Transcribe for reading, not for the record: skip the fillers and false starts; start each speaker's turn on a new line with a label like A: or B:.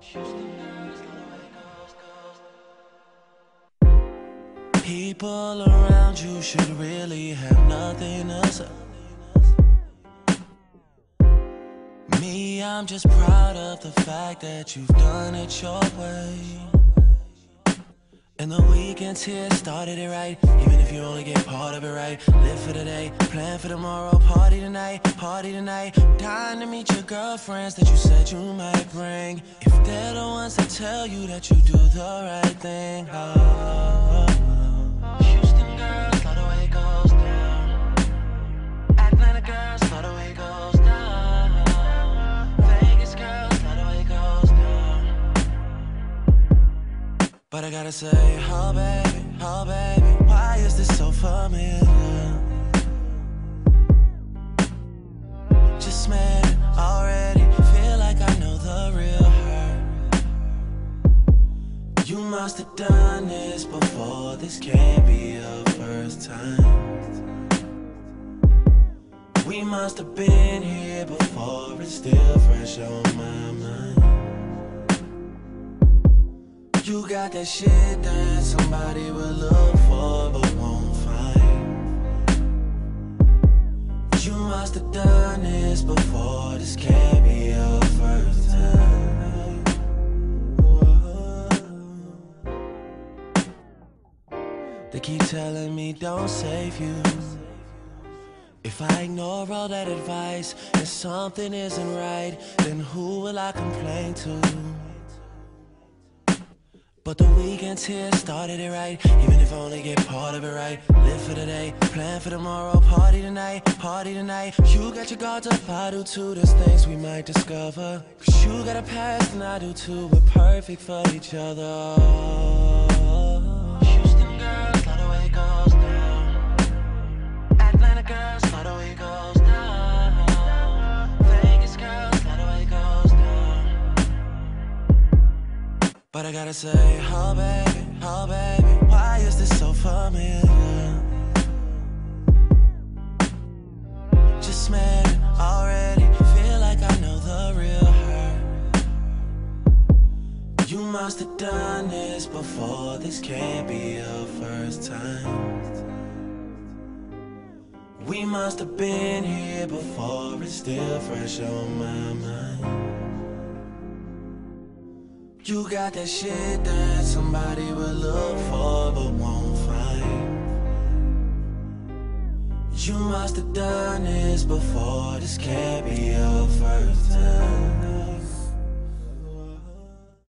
A: People around you should really have nothing to say. Me, I'm just proud of the fact that you've done it your way. And the weekends here started it right. Even if you only get part of it right. Live for today, plan for tomorrow. Party tonight, party tonight. Dying to meet your girlfriends that you said you might bring. If they're the ones that tell you that you do the right thing. Houston girls, love the way it goes down. Atlanta girls, love the way it goes down. Vegas girls, love the way it goes down. But I gotta say, oh baby, why is this so familiar? Just met it already, feel like I know the real her. You must have done this before, this can't be your first time. We must have been here before, it's still fresh on my mind. You got that shit that somebody will look for but won't find. You must have done this before, this can't be your first time. They keep telling me don't save you. If I ignore all that advice and something isn't right, then who will I complain to? But the weekends here started it right. Even if I only get part of it right. Live for today, plan for tomorrow. Party tonight, party tonight. You got your guards up, I do too. There's things we might discover. Cause you got a past and I do too. We're perfect for each other. Houston girls, love the way it goes down. Atlanta girls, love the way it goes down. Vegas girls, love the way it goes down. But I gotta say, oh baby, why is this so familiar? Just met it already, feel like I know the real her. You must have done this before, this can't be your first time. We must have been here before, it's still fresh on my mind. You got that shit that somebody will look for but won't find. You must have done this before, this can't be your first